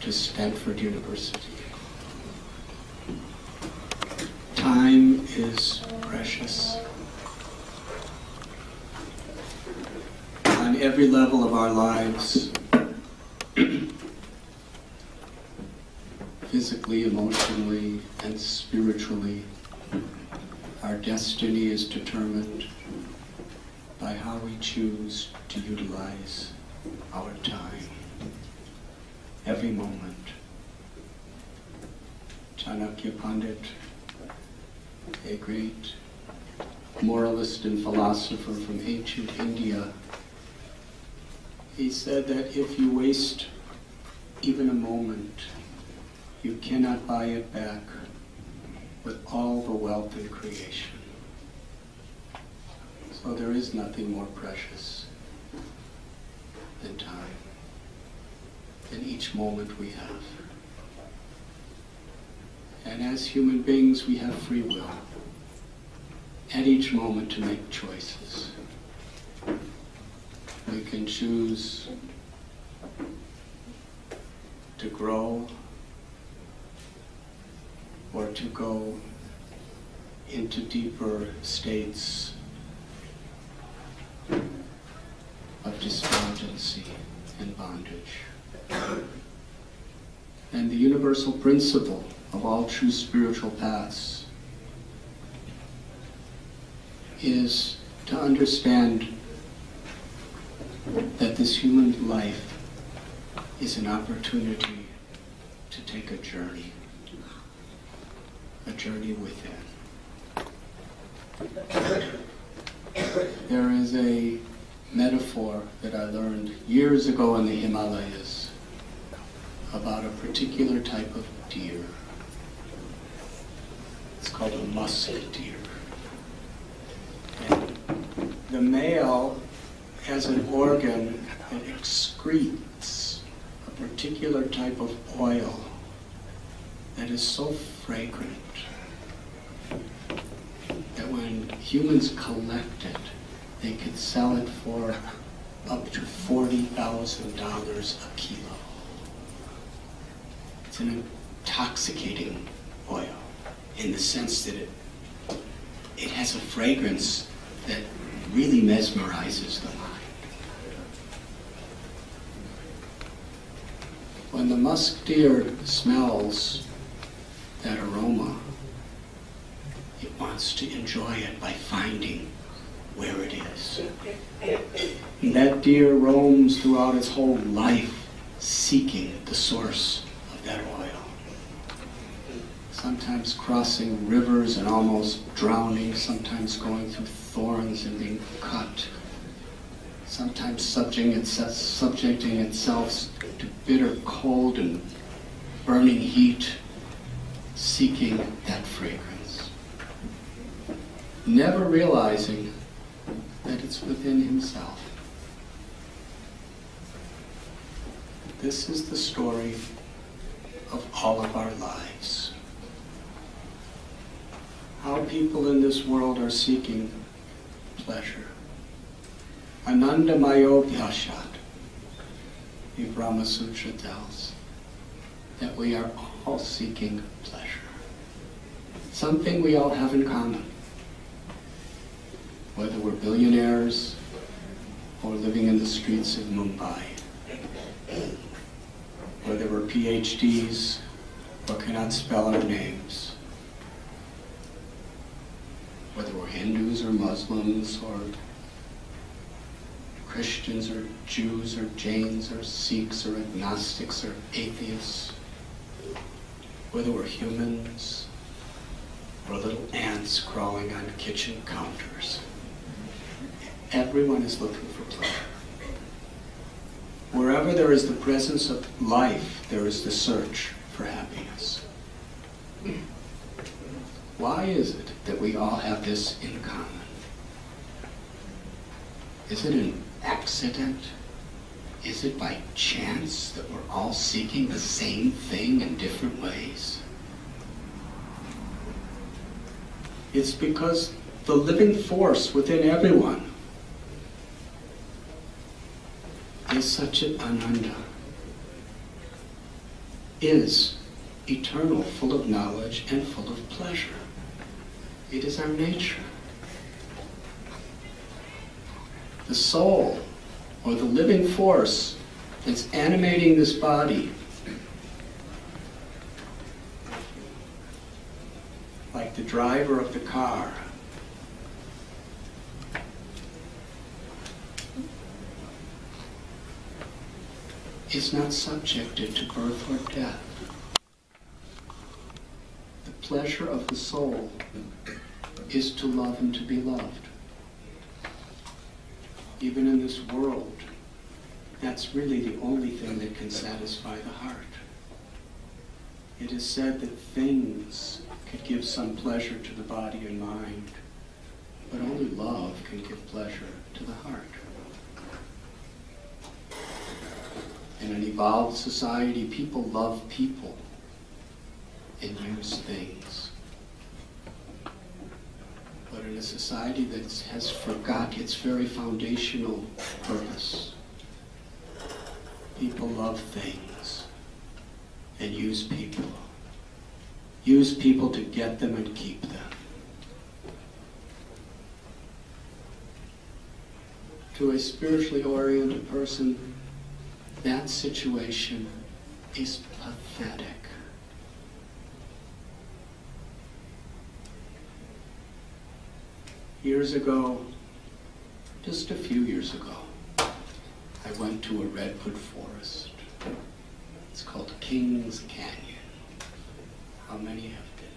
to Stanford University. Time is precious. On every level of our lives, physically, emotionally, and spiritually, our destiny is determined by how we choose to utilize our time, every moment. Chanakya Pandit, a great moralist and philosopher from ancient India, he said that if you waste even a moment, you cannot buy it back with all the wealth in creation. So there is nothing more precious than time, than each moment we have. And as human beings, we have free will at each moment to make choices. We can choose to grow or to go into deeper states of despondency and bondage. And the universal principle of all true spiritual paths is to understand that this human life is an opportunity to take a journey within. There is a metaphor that I learned years ago in the Himalayas about a particular type of deer. It's called a musk deer. And the male has an organ that excretes a particular type of oil that is so fragrant that when humans collect it, they could sell it for up to $40,000 a kilo. It's an intoxicating oil in the sense that it has a fragrance that really mesmerizes the mind. When the musk deer smells that aroma, it wants to enjoy it by finding where it is. And that deer roams throughout its whole life seeking the source of that oil. Sometimes crossing rivers and almost drowning, sometimes going through thorns and being cut, sometimes subjecting itself to bitter cold and burning heat, seeking that fragrance, never realizing that it's within himself. This is the story of all of our lives. How people in this world are seeking pleasure. Anandamayo Bhyashat, the Brahma Sutra tells, that we are all seeking pleasure. Something we all have in common. Whether we're billionaires or living in the streets of Mumbai. Whether we're PhDs or cannot spell our names. Whether we're Hindus or Muslims or Christians or Jews or Jains or Sikhs or agnostics or atheists. Whether we're humans or little ants crawling on kitchen counters. Everyone is looking for pleasure. Wherever there is the presence of life, there is the search for happiness. Why is it that we all have this in common? Is it an accident? Is it by chance that we're all seeking the same thing in different ways? It's because the living force within everyone is such an ananda. is eternal, full of knowledge and full of pleasure. It is our nature. The soul, or the living force that's animating this body, like the driver of the car, is not subjected to birth or death. The pleasure of the soul is to love and to be loved. Even in this world, that's really the only thing that can satisfy the heart. It is said that things could give some pleasure to the body and mind, but only love can give pleasure to the heart. In an evolved society, people love people and use things. But in a society that has forgot its very foundational purpose, people love things and use people. Use people to get them and keep them. To a spiritually oriented person, that situation is pathetic. Years ago, just a few years ago, I went to a redwood forest. It's called Kings Canyon. How many have been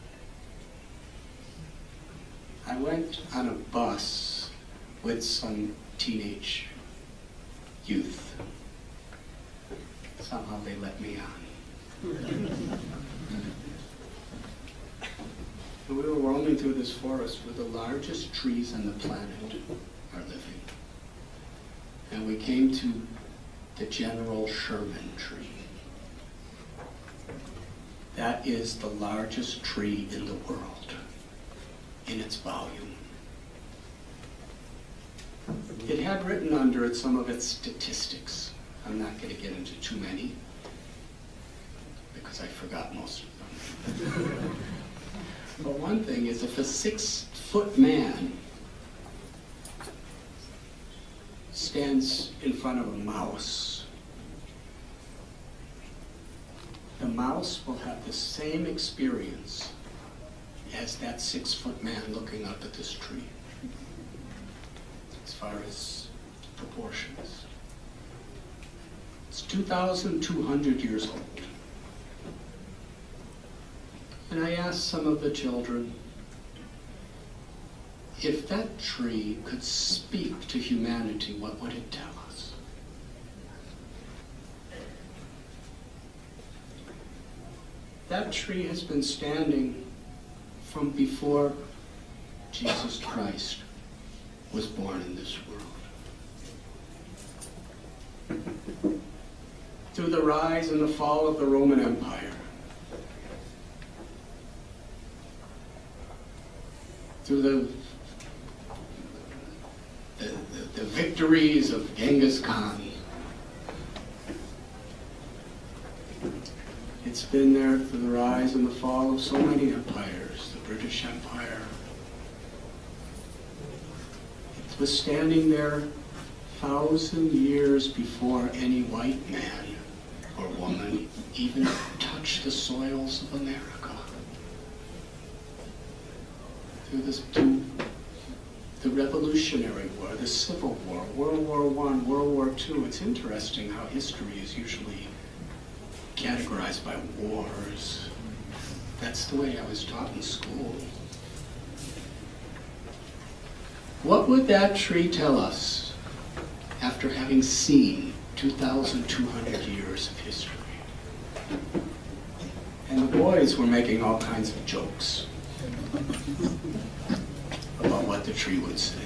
there? I went on a bus with some teenage youth. Somehow they let me on. And we were roaming through this forest where the largest trees on the planet are living. And we came to the General Sherman tree. That is the largest tree in the world in its volume. It had written under it some of its statistics. I'm not going to get into too many because I forgot most of them. But one thing is, if a 6-foot man stands in front of a mouse, the mouse will have the same experience as that 6-foot man looking up at this tree, as far as proportions. It's 2,200 years old. And I asked some of the children, if that tree could speak to humanity, what would it tell us? That tree has been standing from before Jesus Christ was born in this world. Through the rise and the fall of the Roman Empire, through the victories of Genghis Khan. It's been there through the rise and the fall of so many empires, the British Empire. It was standing there 1,000 years before any white man or woman even touched the soils of America. Through the Revolutionary War, the Civil War, World War I, World War II. It's interesting how history is usually categorized by wars. That's the way I was taught in school. What would that tree tell us after having seen 2,200 years of history? And the boys were making all kinds of jokes about what the tree would say.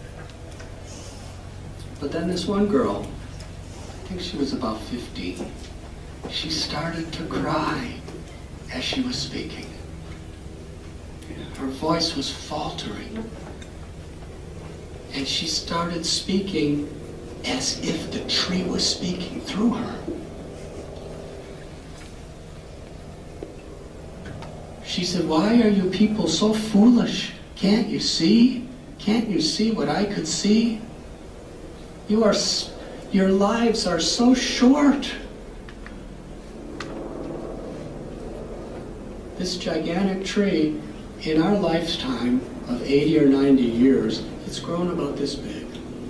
But then this one girl, I think she was about 15, she started to cry as she was speaking. Her voice was faltering. And she started speaking as if the tree was speaking through her. She said, why are you people so foolish? Can't you see? Can't you see what I could see? Your lives are so short. This gigantic tree, in our lifetime of 80 or 90 years, it's grown about this big.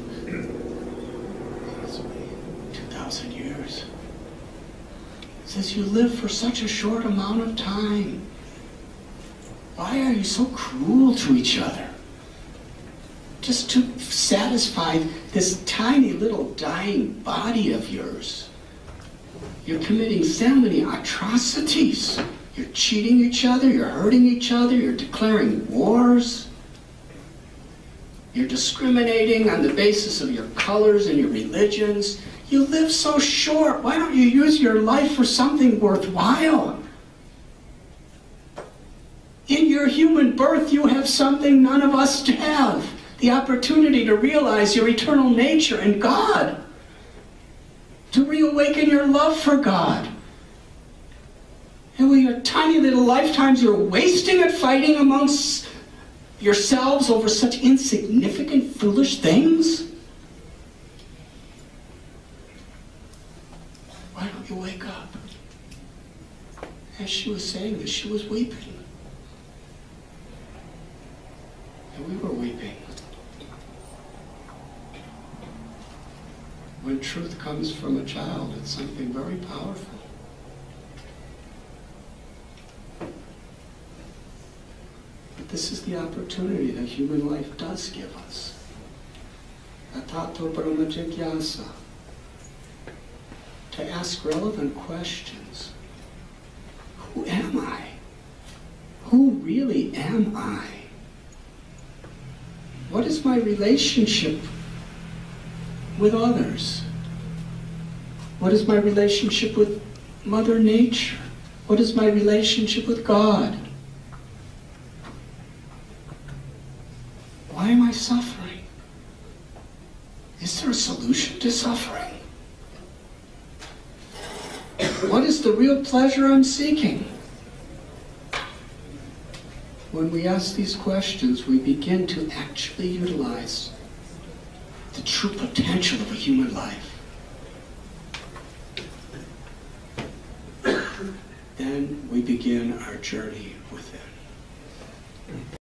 It's 2,000 years. It says you live for such a short amount of time. Why are you so cruel to each other? Just to satisfy this tiny little dying body of yours. You're committing so many atrocities. You're cheating each other, you're hurting each other, you're declaring wars. You're discriminating on the basis of your colors and your religions. You live so short. Why don't you use your life for something worthwhile? In your human birth, you have something none of us have. The opportunity to realize your eternal nature in God. To reawaken your love for God. And with your tiny little lifetimes, you're wasting it fighting amongst yourselves over such insignificant, foolish things? Why don't you wake up? As she was saying this, she was weeping. And we were weeping. When truth comes from a child, it's something very powerful. But this is the opportunity that human life does give us. Atato Brahmajigyasa. To ask relevant questions. Who am I? Who really am I? What is my relationship with others? What is my relationship with Mother Nature? What is my relationship with God? Why am I suffering? Is there a solution to suffering? What is the real pleasure I'm seeking? When we ask these questions, we begin to actually utilize the true potential of a human life. Then we begin our journey within.